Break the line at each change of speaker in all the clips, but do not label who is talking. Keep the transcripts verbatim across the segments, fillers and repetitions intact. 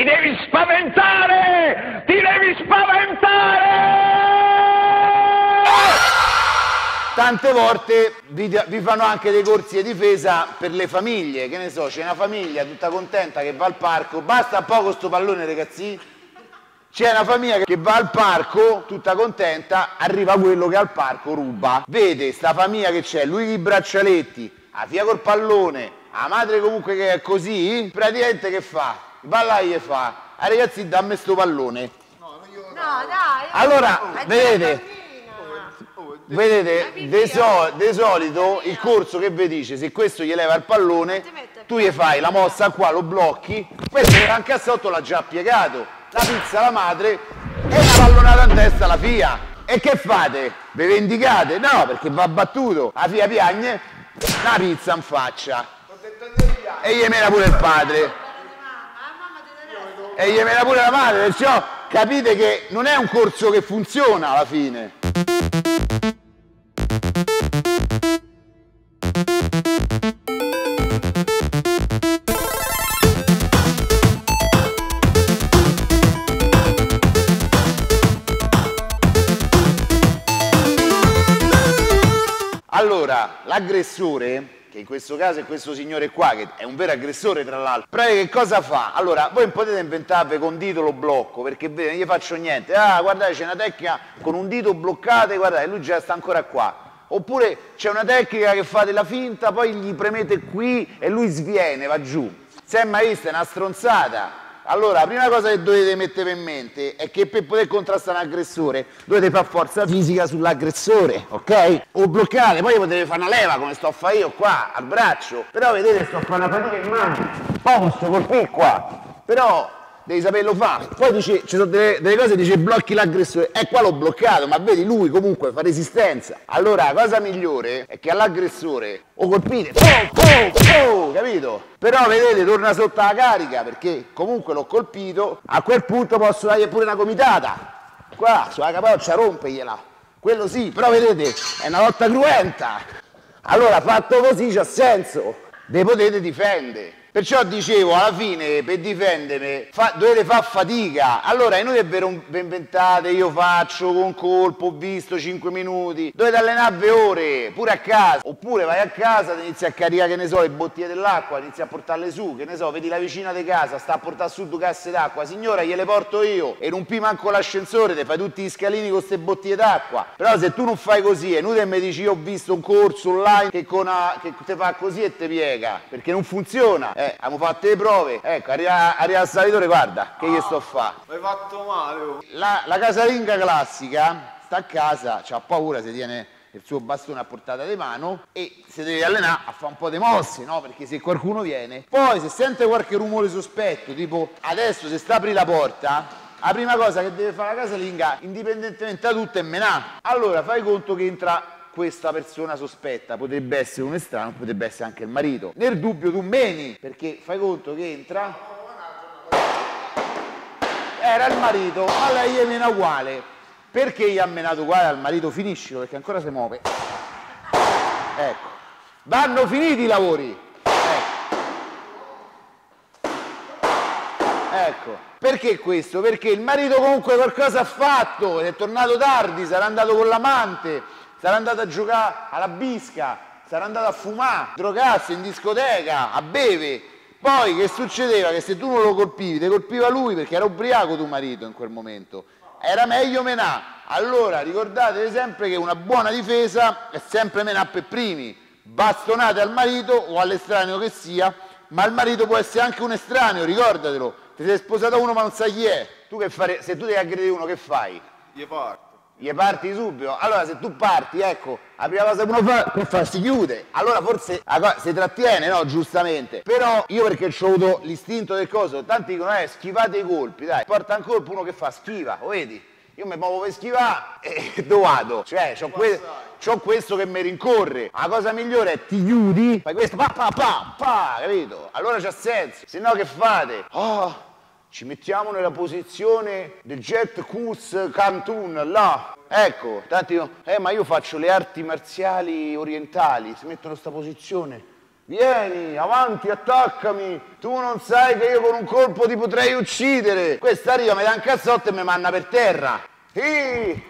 devi spaventare! Ti devi spaventare!
Tante volte vi, vi fanno anche dei corsi di difesa per le famiglie, che ne so, c'è una famiglia tutta contenta che va al parco, basta poco sto pallone ragazzi, c'è una famiglia che va al parco tutta contenta, arriva quello che al parco ruba, vede sta famiglia che c'è, lui con i braccialetti, la figlia col pallone, la madre comunque che è così, praticamente che fa? Va là e gli fa, ah ragazzi dammi sto pallone.
No, io... no dai.
Allora, vedete... Vedete, di so, solito il corso che vi dice, se questo gli leva il pallone, tu gli fai la mossa qua, lo blocchi, questo anche a sotto l'ha già piegato, la pizza la madre e una pallonata in testa la figlia. E che fate? Vi vendicate? No, perché va battuto, la figlia piagne, una pizza in faccia. E gli mena pure il padre. E gli mena pure la madre, perciò capite che non è un corso che funziona alla fine. Allora, l'aggressore, che in questo caso è questo signore qua, che è un vero aggressore tra l'altro, pratica che cosa fa? Allora, voi non potete inventarvi con un dito lo blocco, perché vedete, non gli faccio niente. Ah, guardate, c'è una tecnica con un dito bloccate, guardate, lui già sta ancora qua. Oppure c'è una tecnica che fate la finta, poi gli premete qui e lui sviene, va giù. Se è mai vista, è una stronzata. Allora, la prima cosa che dovete mettere in mente è che per poter contrastare un aggressore dovete fare forza fisica sull'aggressore, ok? O bloccare, poi potete fare una leva come sto a fare io qua, al braccio. Però vedete, sto a fare una fatica in mano, poi posso colpire qua. Però devi saperlo fare. Poi dice, ci sono delle, delle cose, dice blocchi l'aggressore, e qua l'ho bloccato, ma vedi lui comunque fa resistenza. Allora la cosa migliore è che all'aggressore o colpite, oh, oh, oh, capito? Però vedete, torna sotto la carica, perché comunque l'ho colpito, a quel punto posso dargli pure una gomitata. Qua, sulla capoccia, rompegliela. Quello sì, però vedete, è una lotta cruenta. Allora fatto così c'ha senso, vi potete difendere. Perciò dicevo, alla fine, per difendermi, fa, dovete fare fatica. Allora, è inutile che vi inventate, io faccio con colpo, ho visto cinque minuti. Dovete allenarvi ore, pure a casa. Oppure vai a casa, ti inizi a caricare, che ne so, le bottiglie dell'acqua, inizi a portarle su, che ne so, vedi la vicina di casa, sta a portare su due casse d'acqua. Signora, gliele porto io. E non pi manco l'ascensore, ti fai tutti gli scalini con queste bottiglie d'acqua. Però se tu non fai così, è inutile che mi dici, io ho visto un corso online che, con a, che ti fa così e ti piega. Perché non funziona. Eh, abbiamo fatto le prove, ecco, arriva, arriva al salitore, guarda, che gli sto a fare.
Hai fatto male, oh.
La, la casalinga classica sta a casa, c'ha paura se tiene il suo bastone a portata di mano e si deve allenare a fare un po' di mosse, no? Perché se qualcuno viene, poi se sente qualche rumore sospetto, tipo adesso se sta apri la porta, la prima cosa che deve fare la casalinga, indipendentemente da tutto, è menà. Allora fai conto che entra questa persona sospetta, potrebbe essere un estraneo, potrebbe essere anche il marito. Nel dubbio tu meni, perché fai conto che entra, era il marito, ma lei gli mena uguale. Perché gli ha menato uguale al marito? Finiscilo, perché ancora si muove. Ecco, vanno finiti i lavori. Ecco. Ecco, perché questo? Perché il marito comunque qualcosa ha fatto, è tornato tardi, sarà andato con l'amante, sarà andato a giocare alla bisca, sarà andato a fumare, drogarsi in discoteca, a bere. Poi che succedeva? Che se tu non lo colpivi, ti colpiva lui perché era ubriaco tuo marito in quel momento. Era meglio menà. Allora ricordatevi sempre che una buona difesa è sempre menà per primi. Bastonate al marito o all'estraneo che sia, ma il marito può essere anche un estraneo, ricordatelo. Ti sei sposato uno ma non sai chi è. Tu che fare, se tu devi aggredire uno, che fai?
Gli parto.
Gli parti subito. Allora se tu parti, ecco, la prima cosa che uno fa, che fa? Si chiude. Allora forse si trattiene, no? Giustamente. Però io perché ho avuto l'istinto del coso, tanti dicono, eh, schivate i colpi, dai. Porta un colpo, uno che fa? Schiva, lo vedi? Io mi muovo per schivare e dove vado? Cioè, c'ho, que c'ho questo che mi rincorre. La cosa migliore è ti chiudi, fai questo, pa pa pa, pa, capito? Allora c'ha senso. Se no che fate? Oh, ci mettiamo nella posizione del Jet Kurs Cantun, là. Ecco, tanti dicono, eh ma io faccio le arti marziali orientali, si mettono in questa posizione. Vieni, avanti, attaccami. Tu non sai che io con un colpo ti potrei uccidere. Questa arriva, mi dà un cazzotto e mi manna per terra. Sì.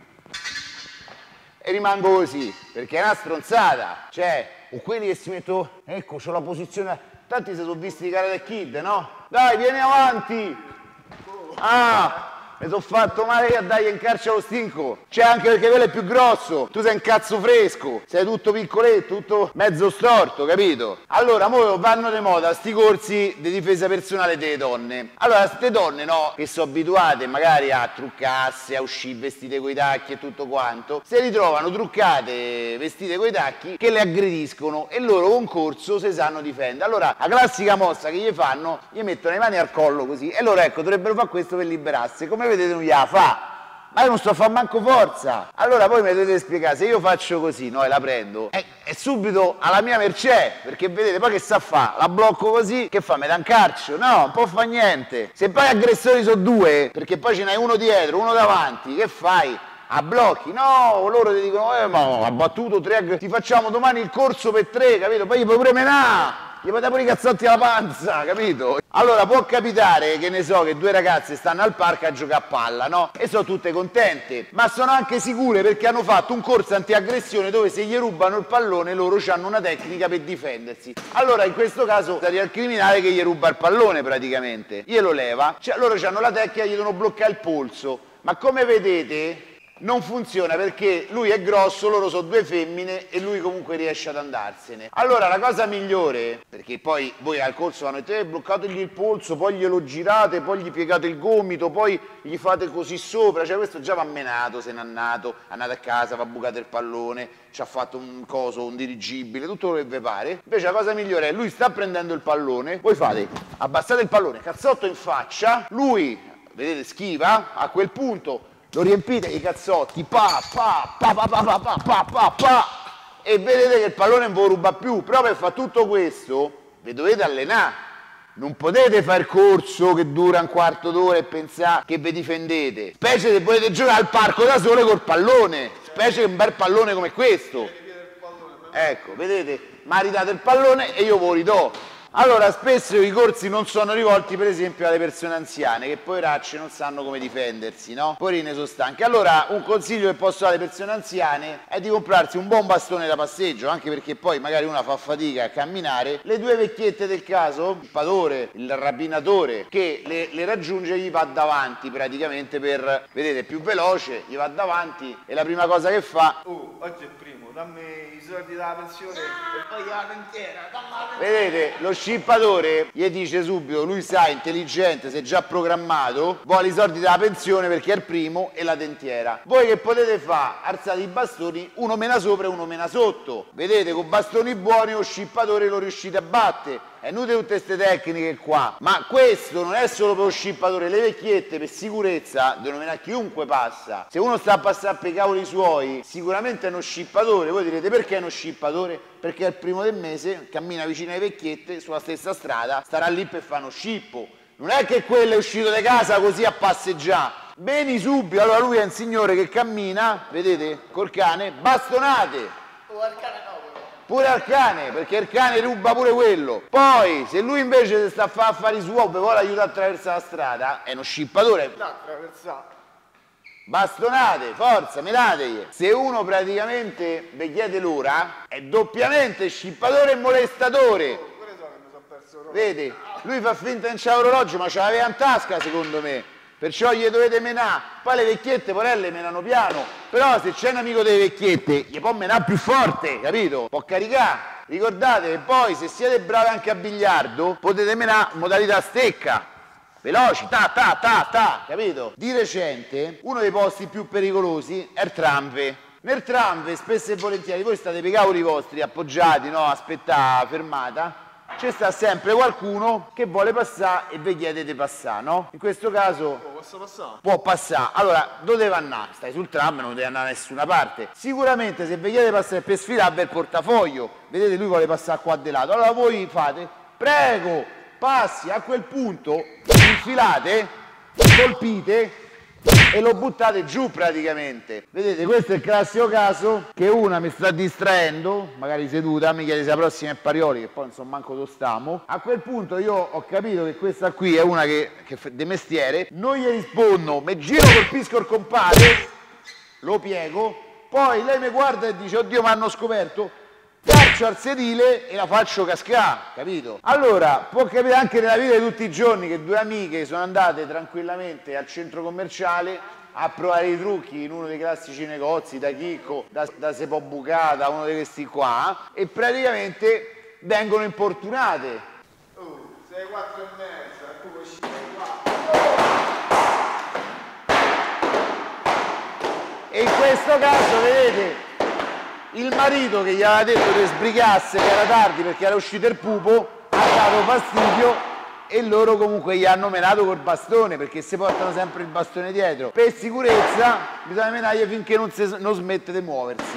E rimango così, perché è una stronzata. Cioè, o quelli che si mettono, ecco, c'ho la posizione. Tanti si sono visti di Karate Kid, no? Dai, vieni avanti. Ah! Mi sono fatto male a dargli in carcere lo stinco. C'è anche perché quello è più grosso. Tu sei un cazzo fresco. Sei tutto piccoletto, tutto mezzo storto, capito? Allora, mo vanno di moda sti corsi di difesa personale delle donne. Allora, ste donne, no, che sono abituate magari a truccarsi, a uscire vestite coi tacchi e tutto quanto, si ritrovano truccate, vestite coi tacchi, che le aggrediscono e loro con corso si sanno difendere. Allora, la classica mossa che gli fanno, gli mettono le mani al collo così. E loro, ecco, dovrebbero fare questo per liberarsi. Come vedete non gliela fa, ma io non sto a fare manco forza. Allora poi mi dovete spiegare, se io faccio così, no, e la prendo, è, è subito alla mia mercé, perché vedete poi che sa fa, la blocco così, che fa, mi dà un calcio? No, non può fare niente. Se poi gli aggressori sono due, perché poi ce n'hai uno dietro, uno davanti, che fai? A blocchi? No, loro ti dicono, eh ma ha battuto tre aggressi, ti facciamo domani il corso per tre, capito? Poi gli puoi pure menare. Gli fate pure i cazzotti alla panza, capito? Allora può capitare, che ne so, che due ragazze stanno al parco a giocare a palla, no? E sono tutte contente, ma sono anche sicure perché hanno fatto un corso antiaggressione dove se gli rubano il pallone loro hanno una tecnica per difendersi. Allora in questo caso arriva il criminale che gli ruba il pallone praticamente, glielo leva, cioè loro hanno la tecnica, gli devono bloccare il polso, ma come vedete non funziona perché lui è grosso, loro sono due femmine e lui comunque riesce ad andarsene. Allora la cosa migliore, perché poi voi al corso vanno e te bloccategli il polso, poi glielo girate, poi gli piegate il gomito, poi gli fate così sopra, cioè questo già va menato, se n'è andato, è andato a casa, va bucato il pallone, ci ha fatto un coso, un dirigibile, tutto quello che vi pare. Invece la cosa migliore è lui sta prendendo il pallone, voi fate, abbassate il pallone, cazzotto in faccia, lui, vedete, schiva, a quel punto lo riempite di cazzotti, pa, pa, pa, pa, pa, pa, pa, pa, pa, e vedete che il pallone non vi ruba più. Però per fare tutto questo vi dovete allenare. Non potete fare il corso che dura un quarto d'ora e pensare che vi difendete. Specie se volete giocare al parco da sole col pallone. Specie che un bel pallone come questo. Ecco, vedete? Mi ridato il pallone e io ve lo ridò. Allora, spesso i corsi non sono rivolti per esempio alle persone anziane che poveracce non sanno come difendersi, no? Poverine sono stanche. Allora, un consiglio che posso dare alle persone anziane è di comprarsi un buon bastone da passeggio, anche perché poi magari una fa fatica a camminare. Le due vecchiette del caso, il padore, il rapinatore, che le, le raggiunge gli va davanti praticamente per, vedete, più veloce, gli va davanti e la prima cosa che fa...
Oh, oggi è il primo, dammi i soldi della pensione e poi la dentiera, dammi la dentiera.
Vedete, lo scippatore gli dice subito, lui sa, intelligente, si è già programmato, vuole i soldi della pensione perché è il primo e la dentiera. Voi che potete fare? Alzate i bastoni, uno mena sopra e uno mena sotto. Vedete, con bastoni buoni lo scippatore lo riuscite a battere. È inutile tutte queste tecniche qua, ma questo non è solo per lo scippatore, le vecchiette per sicurezza devono menare chiunque passa. Se uno sta a passare per i cavoli suoi, sicuramente è uno scippatore. Voi direte perché è uno scippatore? Perché al primo del mese cammina vicino alle vecchiette sulla stessa strada, starà lì per fare uno scippo. Non è che quello è uscito di casa così a passeggiare. Beni subito, allora lui è un signore che cammina, vedete, col cane, bastonate.
Oh, al cane no.
Pure al cane, perché il cane ruba pure quello. Poi, se lui invece si sta a fare affari suoi e vuole aiutare a attraversare la strada, è uno scippatore.
Da attraversare.
Bastonate, forza, menategli. Se uno praticamente vi chiede l'ora, è doppiamente scippatore e molestatore.
Pure so che mi sono perso l'orologio.
Vedi, lui fa finta che non c'ha l'orologio, ma ce l'aveva in tasca secondo me. Perciò gli dovete menare. Poi le vecchiette, porelle, menano piano. Però se c'è un amico delle vecchiette, gli può menare più forte, capito? Può caricare. Ricordate che poi, se siete bravi anche a biliardo, potete menare in modalità stecca. Veloci, ta ta ta ta, capito? Di recente, uno dei posti più pericolosi è il tramve. Nel tramve, spesso e volentieri, voi state per i cavoli vostri, appoggiati, no? Aspetta fermata. C'è sta sempre qualcuno che vuole passare e vi chiede di passare, no? In questo caso
Oh, posso passare?
può passare. Allora, dove deve andare? Stai sul tram, non devi andare da nessuna parte. Sicuramente se vi chiede di passare per sfilarvi il portafoglio, vedete lui vuole passare qua di lato. Allora voi fate, prego, passi, a quel punto infilate, colpite e lo buttate giù praticamente. Vedete, questo è il classico caso che una mi sta distraendo, magari seduta, mi chiede se la prossima è Parioli, che poi non so manco dove stiamo. A quel punto io ho capito che questa qui è una che, che di mestiere, non gli rispondo, mi giro, colpisco il compare, lo piego, poi lei mi guarda e dice oddio mi hanno scoperto, calcio al sedile e la faccio cascare, capito? Allora, può capire anche nella vita di tutti i giorni che due amiche sono andate tranquillamente al centro commerciale a provare i trucchi in uno dei classici negozi, da Chicco, da, da Se può bucare, da uno di questi qua, e praticamente vengono importunate.
Oh, sei quattro e mezza, tu puoi scendere qua.
E in questo caso, vedete, il marito che gli aveva detto che sbrigasse, che era tardi perché era uscito il pupo, ha dato fastidio e loro comunque gli hanno menato col bastone, perché si portano sempre il bastone dietro. Per sicurezza bisogna menargli finché non, si, non smette di muoversi.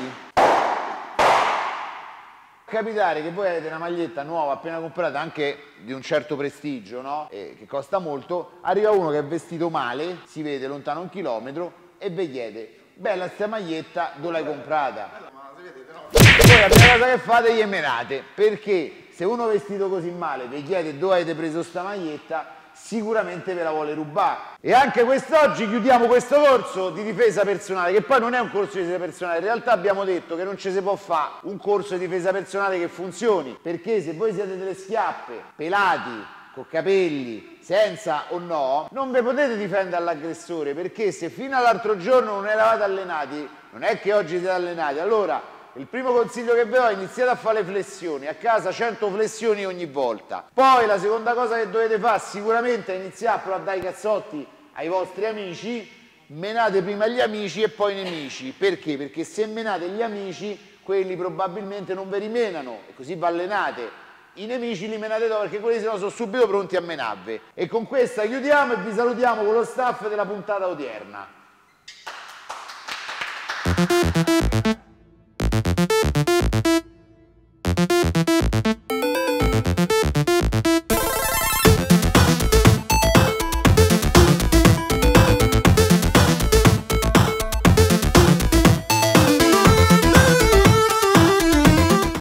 Capitare che voi avete una maglietta nuova appena comprata, anche di un certo prestigio, no? E che costa molto, arriva uno che è vestito male, si vede lontano un chilometro e vi chiede bella sta maglietta, dove l'hai comprata? E poi la prima cosa che fate gli menate, perché se uno vestito così male vi chiede dove avete preso sta maglietta, sicuramente ve la vuole rubare. E anche quest'oggi chiudiamo questo corso di difesa personale, che poi non è un corso di difesa personale, in realtà abbiamo detto che non ci si può fare un corso di difesa personale che funzioni, perché se voi siete delle schiappe, pelati, con capelli, senza o no, non vi potete difendere dall'aggressore, perché se fino all'altro giorno non eravate allenati, non è che oggi siete allenati. Allora, il primo consiglio che vi do è iniziate a fare le flessioni, a casa cento flessioni ogni volta. Poi la seconda cosa che dovete fare sicuramente è iniziare a provare a dare i cazzotti ai vostri amici, menate prima gli amici e poi i nemici. Perché? Perché se menate gli amici, quelli probabilmente non vi rimenano e così vi allenate. I nemici li menate dopo perché quelli sennò sono subito pronti a menarvi. E con questa chiudiamo e vi salutiamo con lo staff della puntata odierna.